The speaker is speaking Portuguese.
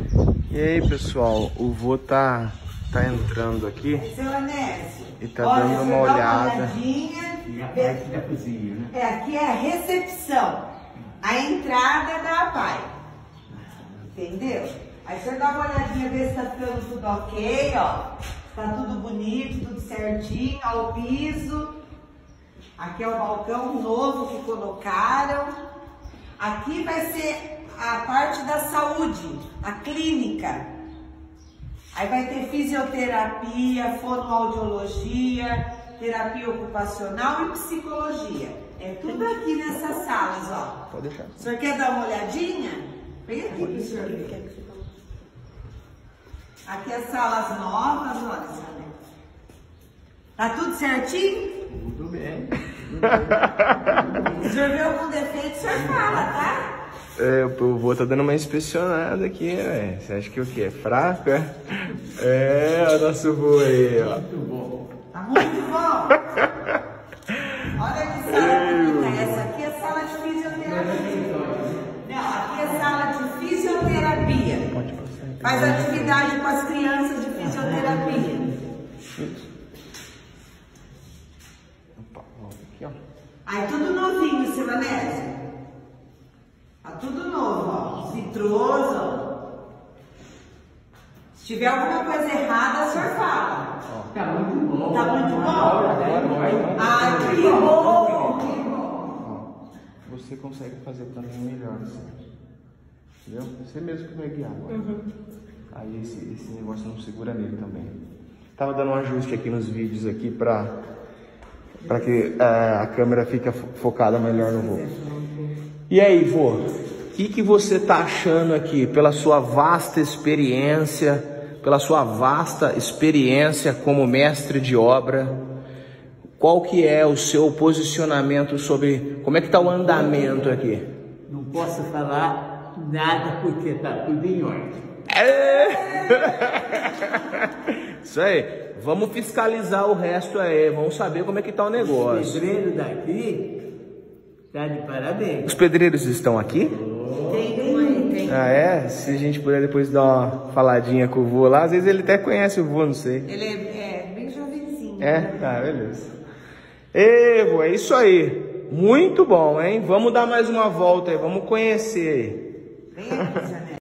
E aí, pessoal, o vô tá entrando aqui. Seu Anésio, e tá dando uma olhada. E a parte da cozinha, né? Aqui é a recepção, a entrada da APAI. Entendeu? Aí você dá uma olhadinha, ver se tá ficando tudo ok, ó. Tá tudo bonito, tudo certinho, ó, o piso. Aqui é o balcão novo que colocaram. Aqui vai ser a parte da saúde, a clínica. Aí vai ter fisioterapia, fonoaudiologia, terapia ocupacional e psicologia. É tudo aqui nessas salas, ó. Pode deixar. O senhor quer dar uma olhadinha? Vem aqui pro senhor ver. Aqui as salas novas, olha, senhor. Tá tudo certinho? Tudo bem. Se o senhor vê algum defeito, o senhor fala, tá? É, o vô tá dando uma inspecionada aqui, né? Você acha que o quê? É fraco, é? É, o nosso vô aí, ó. Muito bom. Tá muito bom. Olha que sala bonita. Essa aqui é sala de fisioterapia. Não, aqui é sala de fisioterapia. Faz atividade com as crianças de fisioterapia. Opa, volta aqui, ó. Aí tudo novinho, seu Anésio. Tá tudo novo, ó. Citroso, ó. Se tiver alguma coisa errada, o senhor fala. Tá muito bom. Tá muito bom? Ah, que bom! Que bom! ó, você consegue fazer também melhor, assim. Entendeu? Você mesmo que vai guiar agora. Aí esse negócio não segura nele também. Tava dando um ajuste aqui nos vídeos aqui para que a câmera fique focada melhor no vô. E aí, vô, o que você tá achando aqui pela sua vasta experiência, como mestre de obra? Qual que é o seu posicionamento sobre como é que tá o andamento aqui? Não posso falar nada porque tá tudo em ordem. Isso aí. Vamos fiscalizar o resto aí. Vamos saber como é que tá o negócio. O pedreiro daqui tá de parabéns. Os pedreiros estão aqui? Tem. Ah, é? Se a gente puder depois dar uma faladinha com o vô lá. Às vezes ele até conhece o vô, não sei. Ele é bem jovenzinho. É? Ah, beleza. Ei, vô, é isso aí. Muito bom, hein? Vamos dar mais uma volta aí. Vamos conhecer. Vem aqui, Janete.